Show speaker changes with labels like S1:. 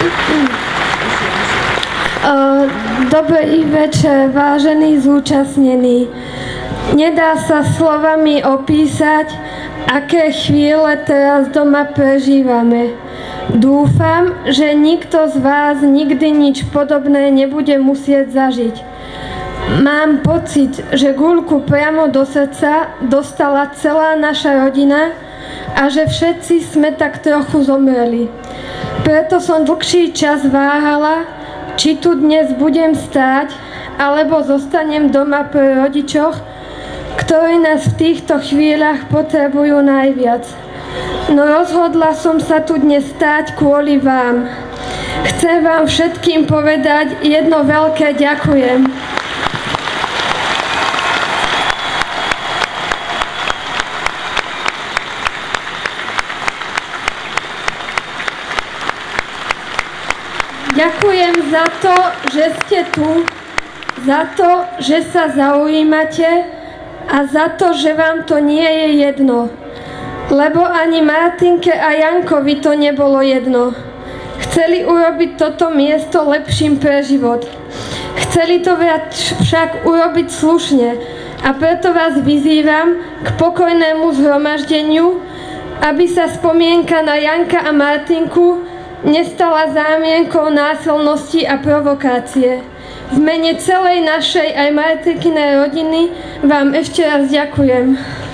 S1: Dobrý večer, vážení zúčastnení. Nedá sa slovami opísať, aké chvíle teraz doma prežívame. Dúfam, že nikto z vás nikdy nič podobné nebude musieť zažiť. Mám pocit, že guľku priamo do srdca dostala celá naša rodina a že všetci sme tak trochu zomreli. Preto som dlhší čas váhala, či tu dnes budem stáť, alebo zostanem doma pri rodičoch, ktorí nás v týchto chvíľach potrebujú najviac. No rozhodla som sa tu dnes stáť kvôli vám. Chcem vám všetkým povedať jedno veľké ďakujem. Ďakujem za to, že ste tu, za to, že sa zaujímate a za to, že vám to nie je jedno. Lebo ani Martinke a Jankovi to nebolo jedno. Chceli urobiť toto miesto lepším pre život. Chceli to však urobiť slušne a preto vás vyzývam k pokojnému zhromaždeniu, aby sa spomienka na Janka a Martinku nestala zámienkou násilnosti a provokácie. V mene celej našej aj Martinkinej rodiny vám ešte raz ďakujem.